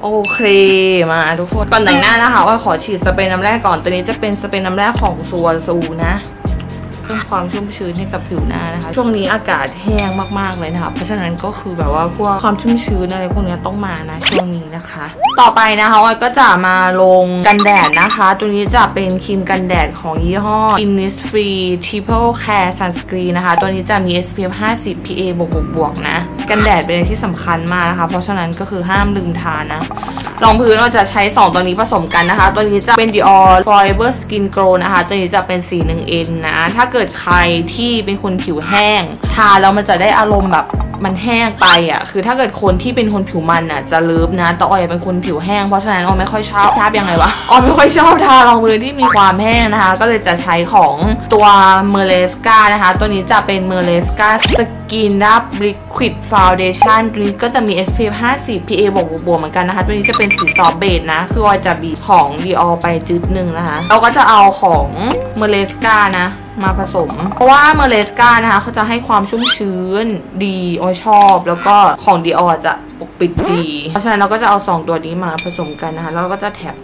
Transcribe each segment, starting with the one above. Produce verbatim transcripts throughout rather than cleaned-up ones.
โอเคมาทุกคนก่อนแต่งหน้านะคะว่าขอฉีดสเปรย์น้ำแร่ก่อนตัวนี้จะเป็นสเปรย์น้ำแร่ของซัวซูนะเพิ่มความชุ่มชื้นให้กับผิวหน้านะคะช่วงนี้อากาศแห้งมากๆเลยนะคะเพราะฉะนั้นก็คือแบบว่าพวกความชุ่มชื้นอะไรพวกนี้ต้องมานะช่วงนี้นะคะต่อไปนะคะว่าก็จะมาลงกันแดดนะคะตัวนี้จะเป็นครีมกันแดดของยี่ห้อ Innisfree Triple Care Sunscreen นะคะตัวนี้จะมี เอส พี เอฟ ห้าสิบ พี เอ บวกบวกนะกันแดดเป็นอะไรที่สำคัญมากนะคะเพราะฉะนั้นก็คือห้ามลืมทานะรองพื้นเราจะใช้สองตัวนี้ผสมกันนะคะตัวนี้จะเป็น Dior Forever Skin Glow นะคะตัวนี้จะเป็นสี หนึ่ง เอ็น นะถ้าเกิดใครที่เป็นคนผิวแห้งทาแล้วมันจะได้อารมณ์แบบมันแห้งไปอ่ะคือถ้าเกิดคนที่เป็นคนผิวมันอ่ะจะเลิฟนะแต่ออยเป็นคนผิวแห้งเพราะฉะนั้นออยไม่ค่อยชอบทายังไงวะออยไม่ค่อยชอบทารองพื้นที่มีความแห้งนะคะก็เลยจะใช้ของตัวเมเลสกานะคะตัวนี้จะเป็นเมเลสกาสกินดับลิควิดฟาวเดชั่นตัวนี้ก็จะมี เอส พี เอฟ ห้าสิบ พี เอ บวกบวกเหมือนกันนะคะตัวนี้จะเป็นสีซอฟต์เบจนะคือออยจะบีของ Dior ไปจุดหนึ่งนะคะเราก็จะเอาของเมเลสกานะมาผสมเพราะว่าเมเลสกานะคะเขาจะให้ความชุ่มชื้นดีออยชอบแล้วก็ของ Dior จะปกปิดดีเพราะฉะนั้นเราก็จะเอาสองตัวนี้มาผสมกันนะคะแล้วก็จะแถบ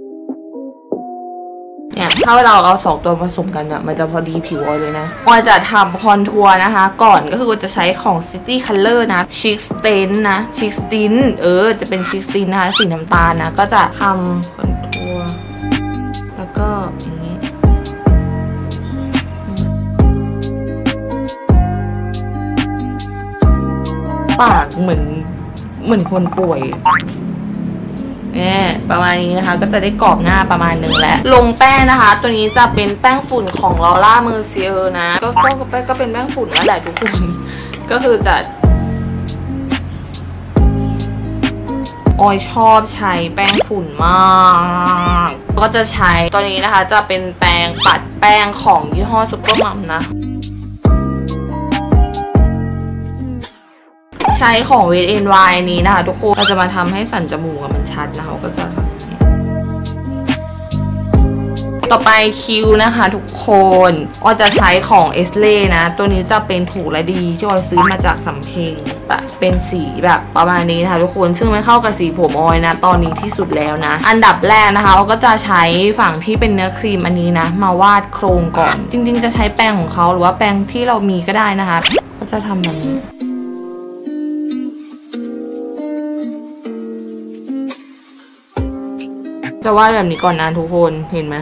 เนี่ยถ้าเราเอาสองตัวผสมกันเนี่ยมันจะพอดีผิวออยเลยนะออยจะทำคอนทัวร์นะคะก่อนก็คือจะใช้ของ City Color นะ Chic Tint นะ Chic Tint เออจะเป็น Chic Tint นะคะสีน้ำตาลนะก็จะทำคอนทัวร์แล้วก็อย่างนี้ปากเหมือนเหมือนคนป่วยเนี่ยประมาณนี้นะคะก็จะได้กรอบหน้าประมาณนึงแล้วลงแป้งนะคะตัวนี้จะเป็นแป้งฝุ่นของลอร่าเมอร์เซียร์นะก็ก็ก็เป็นแป้งฝุ่นนั่นแหละทุกคนก็คือจะออยชอบใช้แป้งฝุ่นมากก็จะใช้ตัวนี้นะคะจะเป็นแป้งปัดแป้งของยี่ห้อซุปเปอร์มัมนะใช้ของ เวท เอ็น วาย นี้นะคะทุกคนเราจะมาทำให้สันจมูกมันชัดนะคะก็จะต่อไปคิ้วนะคะทุกคนออยจะใช้ของเอสเล่นะตัวนี้จะเป็นถูกและดีที่ออยซื้อมาจากสำเพ็งแบบเป็นสีแบบประมาณนี้นะคะทุกคนซึ่งมันเข้ากับสีผมออยนะตอนนี้ที่สุดแล้วนะอันดับแรกนะคะเราก็จะใช้ฝั่งที่เป็นเนื้อครีมอันนี้นะมาวาดโครงก่อนจริงๆจะใช้แป้งของเขาหรือว่าแป้งที่เรามีก็ได้นะคะก็จะทำแบบนี้จะวาดแบบนี้ก่อนนะทุกคนเห็นไหม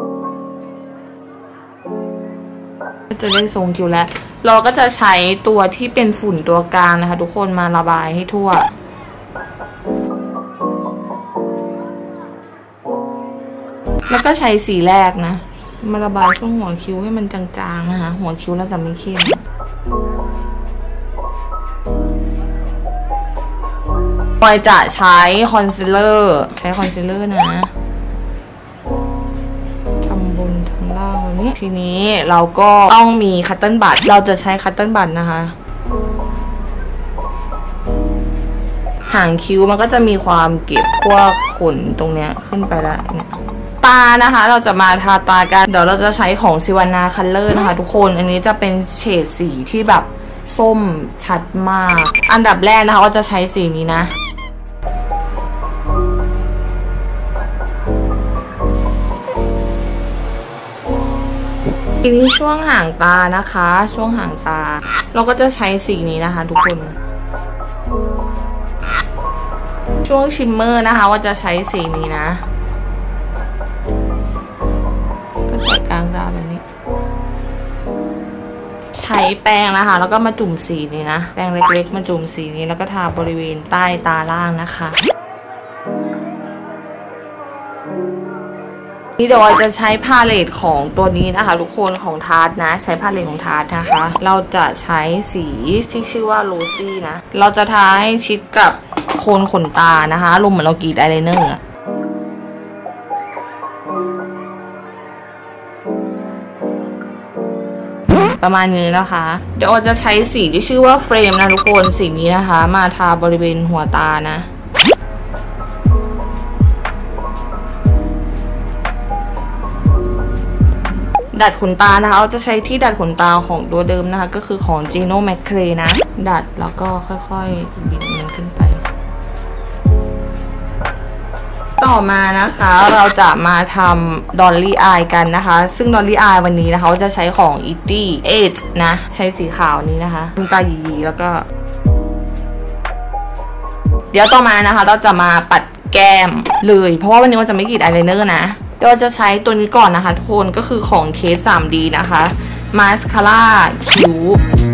จะได้ทรงคิ้วแล้วเราก็จะใช้ตัวที่เป็นฝุ่นตัวกลางนะคะทุกคนมาระบายให้ทั่วแล้วก็ใช้สีแรกนะมาระบายช่วงหัวคิ้วให้มันจางๆนะคะหัวคิ้วเราจะไม่เข้มออยจะใช้คอนซีลเลอร์ใช้คอนซีลเลอร์นะทำบนทำล่างแบบนี้ทีนี้เราก็ต้องมีคัตเติ้ลบัดเราจะใช้คัตเติ้ลบัดนะคะหางคิ้วมันก็จะมีความเก็บพวกขนตรงเนี้ยขึ้นไปแล้วเนี่ยตานะคะเราจะมาทาตากันเดี๋ยวเราจะใช้ของซิวานาคัลเลอร์นะคะทุกคนอันนี้จะเป็นเฉดสีที่แบบส้มชัดมากอันดับแรกนะคะก็จะใช้สีนี้นะทีนี้ช่วงห่างตานะคะช่วงห่างตาเราก็จะใช้สีนี้นะคะทุกคนช่วงชิมเมอร์นะคะว่าจะใช้สีนี้นะก็แตะกลางตาแบบนี้ใช้แป้งนะคะแล้วก็มาจุ่มสีนี้นะแป้งเล็กๆมาจุ่มสีนี้แล้วก็ทาบริเวณใต้ตาล่างนะคะนี่เดี๋ยวจะใช้พาเลตของตัวนี้นะคะทุกคนของทาร์ตนะใช้พาเลตของทาร์ตนะคะเราจะใช้สีที่ชื่อว่าโรซี่นะเราจะทาให้ชิดกับโคนขนตานะคะลงเหมือนเรากรีดอายไลเนอร์ประมาณนี้นะคะเดี๋ยวจะใช้สีที่ชื่อว่าเฟรมนะทุกคนสีนี้นะคะมาทาบริเวณหัวตานะดัดขนตานะคะเราจะใช้ที่ดัดขนตาของตัวเดิมนะคะก็คือของ Gino McCray นะดัดแล้วก็ค่อยๆบิดมันขึ้นไปต่อมานะคะเราจะมาทำดอลลี่อายกันนะคะซึ่งดอลลี่อายวันนี้นะคะจะใช้ของ อี ตี้ เอท นะใช้สีขาวนี้นะคะน้ำตาหยีๆแล้วก็เดี๋ยวต่อมานะคะเราจะมาปัดแก้มเลยเพราะว่าวันนี้เราจะไม่กรีดอายไลเนอร์นะเราจะใช้ตัวนี้ก่อนนะคะทุกคนก็คือของเคส ทรี ดี นะคะมาสคาร่าคิ้ว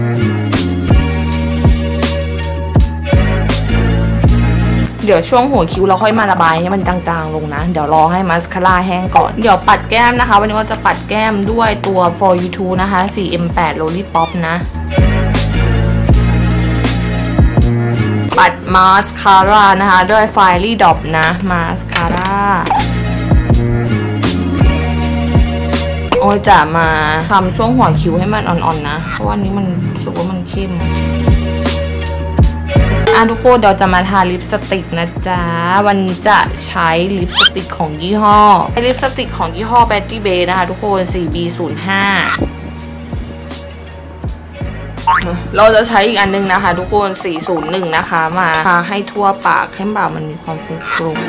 เดี๋ยวช่วงหัวคิ้วเราค่อยมาระบายให้มันจางๆลงนะเดี๋ยวรอให้มาสคาร่าแห้งก่อนเดี๋ยวปัดแก้มนะคะวันนี้เราจะปัดแก้มด้วยตัว โฟร์ ยู ทู นะคะ สี เอ็ม แปด Lollipop นะปัดมาสคาร่านะคะด้วย Fairy Dop นะมาสคาร่าโอ้ยจะมาทำช่วงหัวคิ้วให้มันอ่อนๆนะเพราะว่านี้มันรู้สึกว่ามันเข้มอ่ะทุกคนเดี๋ยวจะมาทาลิปสติกนะจ๊ะวันนี้จะใช้ลิปสติกของยี่ห้อลิปสติกของยี่ห้อ Betty Bay นะคะทุกคน โฟร์ บี ศูนย์ ห้า เราจะใช้อีกอันนึงนะคะทุกคน โฟร์ ศูนย์ หนึ่ง นะคะมาทาให้ทั่วปากให้ปากมันมีความฟุ้งฟรุ้ง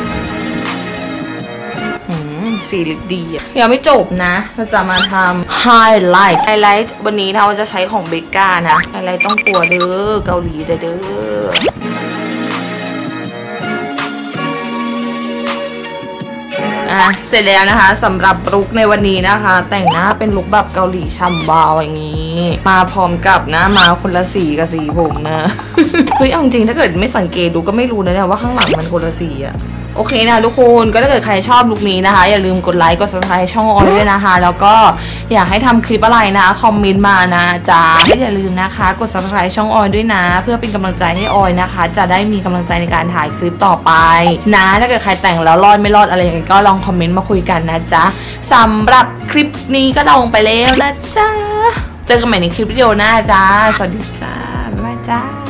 สีลิปดีอ่ะยังไม่จบนะเราจะมาทำไฮไลท์ไฮไลท์วันนี้เราจะใช้ของเบกก้านะไฮไลท์ต้องปัวเด้อเกาหลีเด้ออ่ะเสร็จแล้วนะคะสำหรับลุคในวันนี้นะคะแต่งหน้าเป็นลุคแบบเกาหลีช่ำบาวอย่างนี้มาพร้อมกับนะมาคนละสีกับสีผมนะเฮ้ยเอาจริงถ้าเกิดไม่สังเกตดูก็ไม่รู้นะเนี่ยว่าข้างหลังมันคนละสีอะโอเคนะทุกคนก็ถ้าเกิดใครชอบลุคนี้นะคะอย่าลืมกดไลค์กด ซับสไครบ์ ช่องออยด้วยนะคะแล้วก็อยากให้ทำคลิปอะไรนะคอมเมนต์มานะจ๊ะอย่าลืมนะคะกด ซับสไครบ์ ช่องออยด้วยนะเพื่อเป็นกำลังใจให้ออยนะคะจะได้มีกำลังใจในการถ่ายคลิปต่อไปนะถ้าเกิดใครแต่งแล้วรอดไม่รอดอะไรอย่างนี้ก็ลองคอมเมนต์มาคุยกันนะจ๊ะสำหรับคลิปนี้ก็ลงไปแล้วนะจ๊ะเจอกันใหม่ในคลิปวิดีโอหน้าจ้าสวัสดีจ้าบ๊ายบายจ้า